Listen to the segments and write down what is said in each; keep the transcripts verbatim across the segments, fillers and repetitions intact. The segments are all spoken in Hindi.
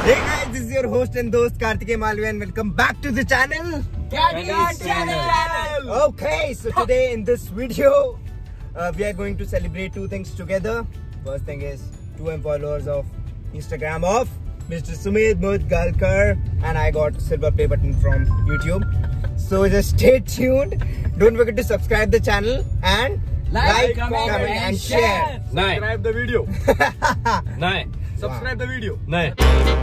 Hey guys, this is your host and host Kartikeya Malviya and welcome back to the channel. Kartikeya channel. Okay, so today in this video, uh, we are going to celebrate two things together. First thing is two million followers of Instagram of Mister Sumit Mudgalkar, and I got silver play button from YouTube. So just stay tuned. Don't forget to subscribe the channel and like, like comment, comment, and and share. share. Subscribe the video. नहीं. Subscribe the video. नहीं.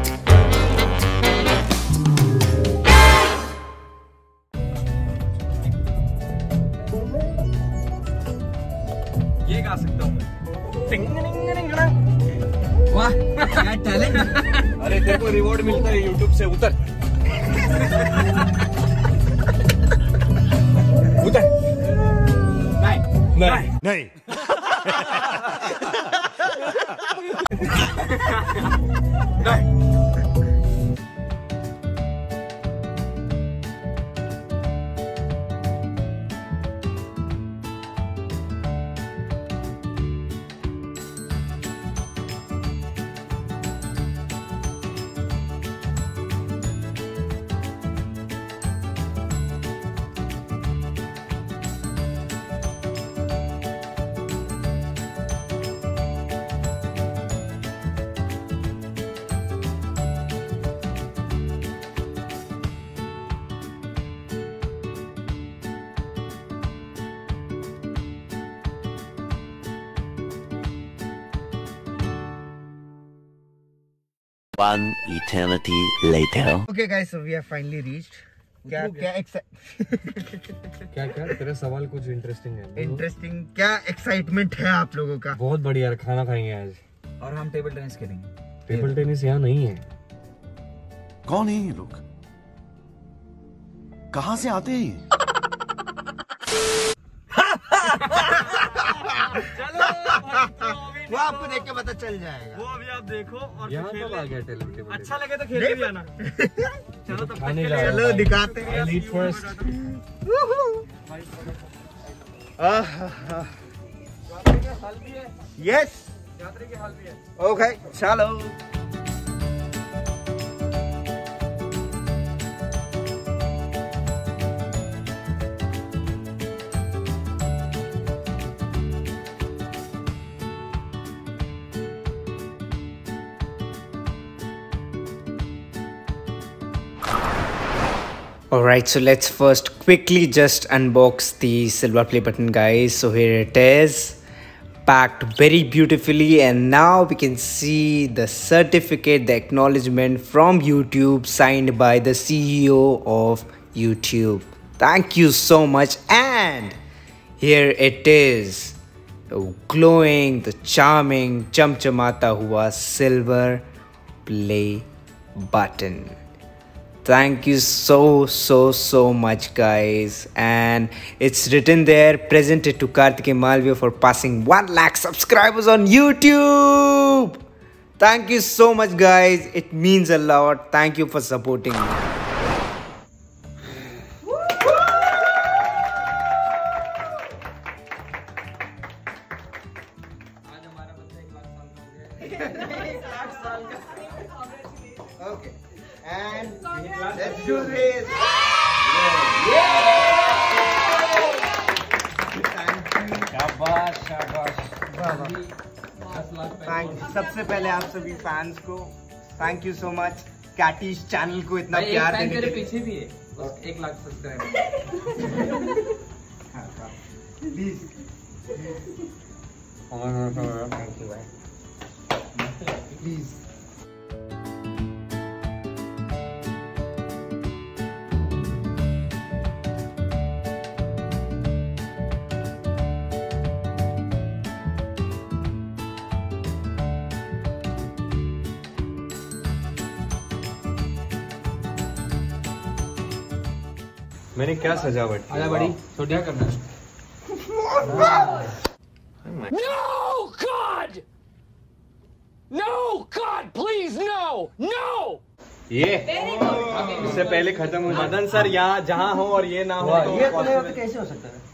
ये गा सकता हूँ मैं. वाह, क्या टैलेंट. अरे तेरे को रिवॉर्ड मिलता है यूट्यूब से. उतर उतर. नहीं नहीं नहीं. One eternity later. Okay guys, so we have finally reached. क्या क्या क्या क्या तेरा सवाल कुछ इंटरेस्टिंग है. इंटरेस्टिंग क्या एक्साइटमेंट है आप लोगों का. बहुत बढ़िया खाना खाएंगे आज. और हम टेबल टेनिस खेलेंगे. टेबल टेनिस यहाँ नहीं है. कौन है ये लोग? कहाँ से आते हैं ये? वो आपको देख के पता चल जाएगा. वो अभी आप देखो और यहाँ कब आ गया टेबल टेनिस. अच्छा लगे तो खेलने भी आना. चलो तब खाने तक चलो दिखाते हैं. I'll eat first. Yes okay चलो. Alright, so let's first quickly just unbox the silver play button, guys. So here it is, packed very beautifully, and now we can see the certificate, the acknowledgement from YouTube signed by the C E O of YouTube. Thank you so much. And here it is, the glowing, the charming, chamchamata hua silver play button. Thank you so so so much guys, and it's written there, presented to Kartikeya Malviya for passing one lakh subscribers on YouTube. Thank you so much guys, it means a lot. Thank you for supporting me. Okay. And let's do this. शाबाश शाबाश. थैंक यू सबसे पहले आप सभी फैंस को thank you so much. Katie's channel को इतना प्यार देने के लिए. पीछे भी है एक lakh subscriber. Please thank you भाई. प्लीज. मैंने क्या सजावट की? आजा बड़ी. तो क्या करना है? No, God! No, God, please, no! No! ये इससे पहले खत्म हो. मदन सर यहाँ जहाँ हो और ये ना हो तो ये तो कैसे हो सकता है.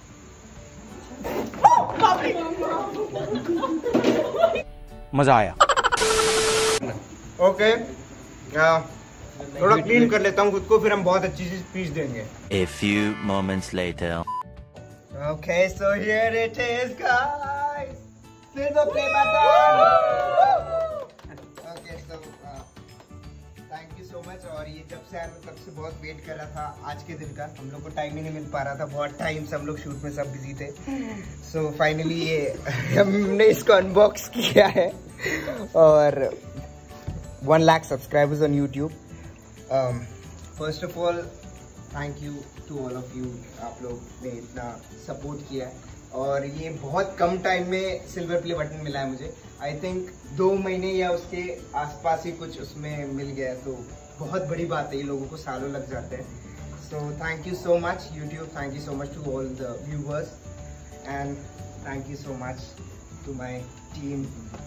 मजा आया. ओके थोड़ा क्लीन कर लेता हूँ खुद को, फिर हम बहुत अच्छी चीज पीस देंगे। A few moments later. Okay, so here it is, guys. Silver play button. Okay, so uh, thank you so much. और ये जब से आया मैं तब से बहुत वेट कर रहा था आज के दिन का। हम लोग को टाइम ही नहीं मिल पा रहा था, बहुत टाइम से हम लोग शूट में सब बिजी थे। So finally ये हमने इसको अनबॉक्स किया है और one lakh subscribers on YouTube. First of all thank you to all of you, आप लोग ने इतना सपोर्ट किया है और ये बहुत कम टाइम में सिल्वर प्ले बटन मिला है मुझे। आई थिंक दो महीने या उसके आसपास ही कुछ उसमें मिल गया है, तो बहुत बड़ी बात है, ये लोगों को सालों लग जाते हैं। So thank you so much YouTube, thank you so much to all the viewers and thank you so much to my team.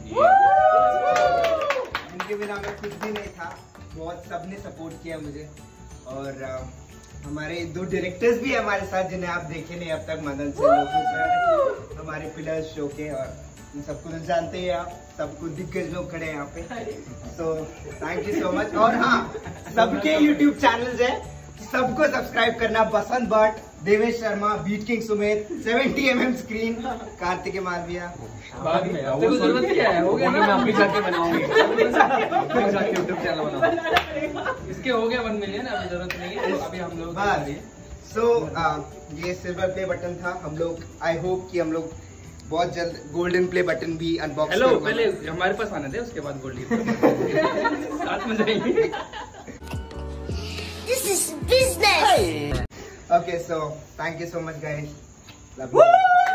इनके बिना मैं कुछ भी नहीं था, बहुत सबने सपोर्ट किया मुझे। और uh, हमारे दो डायरेक्टर्स भी हमारे साथ जिन्हें आप देखे नहीं अब तक, मदन से लोगों सर, हमारे पिलर्स शो के, और इन सबको तो जानते हैं आप, सबको दिग्गज लोग खड़े हैं यहाँ पे। So thank you so much. और हाँ, सबके यूट्यूब चैनल्स है, सबको सब्सक्राइब करना। Basant Bhatt, Devesh Sharma, beat king Sumit, seventy M M screen, Kartikeya Malviya. बाद में वो जरूरत क्या है, हो गया ना, मैं अपनी जाके बनाऊंगी, अपनी जाके यूट्यूब चैनल बनाऊंगी। इसके हो गया वन मिलियन, अभी जरूरत नहीं है, तो अभी हम लोग बस। सो ये सिल्वर प्ले बटन था। हम लोग आई होप कि हम लोग बहुत जल्द गोल्डन प्ले बटन भी अनबॉक्स हेलो पहले हमारे पास आने थे, उसके बाद गोल्डन साथ में जाएंगे। This is business. Okay, so thank you so much, guys. Love you.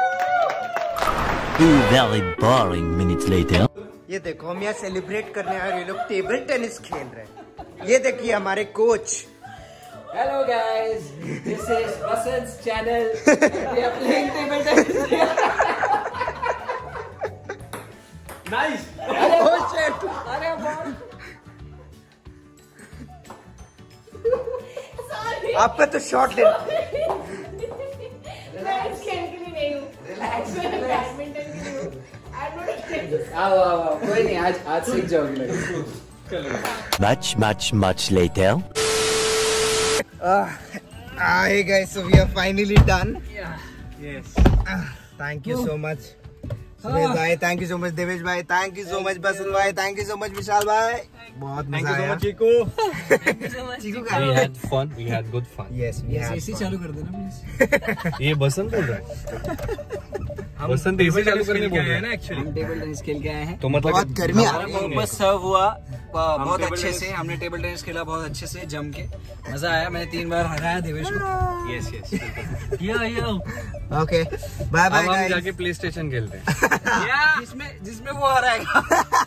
Two very boring minutes later. ये देखो हम यहाँ सेलिब्रेट करने आए, ये लोग टेबल टेनिस खेल रहे हैं। ये देखिए हमारे coach. Hello guys, this is Vasant's channel. We are playing table tennis. Nice. Oh shit! अरे वाह! आपका तो शॉट ले। आओ आओ आओ, कोई नहीं, आज आज सीख जाओगे लोग। Much, much, much later. Uh, hey guys, so we are finally done. Yes. Uh, thank you so much. Sumesh भाई, thank you so much. Devesh भाई, thank you so much. Basant भाई, thank you so much. Vishal भाई, बहुत मजा आया। चीकू। चीकू का We had fun. We had good fun. Yes, we had AC fun. चालू कर देना प्लीज। ये बसंत बोल रहा है। बसंत एसी चालू करने बोल रहा है ना एक्चुअली। हम टेबल टेनिस खेल के आए हैं, तो मतलब बहुत गर्मी आ रही है। बस सर्व हुआ बहुत टेबल अच्छे से। हमने टेबल टेनिस खेला बहुत अच्छे से, जम के मजा आया। मैंने तीन बार हराया देवेश को। Yes yes. Yo yo, okay bye bye अब हम गाइस। जाके प्ले स्टेशन खेलते हैं। जिसमें जिसमें वो हराएगा।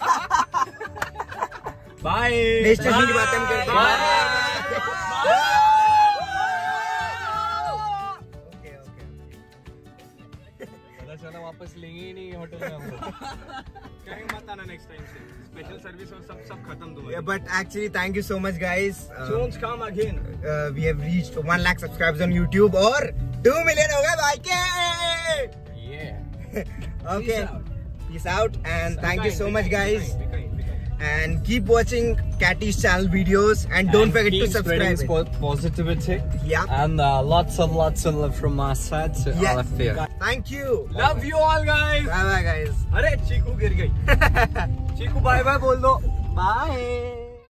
बाय। प्ले स्टेशन की बात हम करते हैं। चलो वापस लेंगे ही नहीं होटल में हम लोग। कहीं मत आना नेक्स्ट टाइम से। स्पेशल सर्विस और सब सब खत्म दो। But actually thank you so much guys. Don't come again. We have reached one lakh subscribers on YouTube और टू मिलियन हो गए भाई के। Yeah. Okay, peace out and thank you so much guys, and keep watching Catty's channel videos and don't And forget to keep subscribe. spreading po- positivity. Yeah. And uh, lots and lots of love from my side to Yeah. all of you. Thank you. Love you all guys. Bye bye guys. अरे चीकू गिर गई। चीकू बाय बाय बोल दो। बाय।